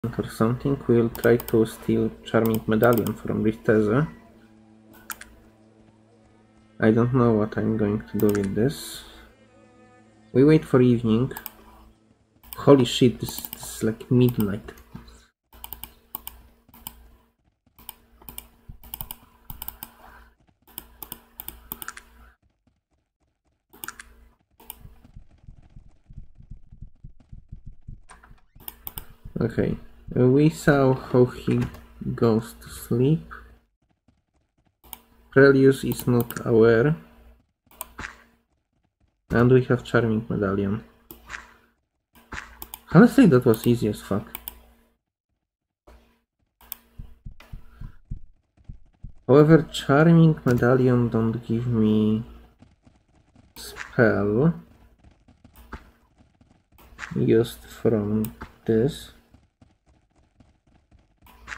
or something. We'll try to steal Charming Medallion from Rifteze. I don't know what I'm going to do with this. We wait for evening. Holy shit, this is like midnight. Okay, we saw how he goes to sleep. Prelius is not aware. And we have Charming Medallion. Honestly, that was easy as fuck. However, Charming Medallion don't give me spell used from this.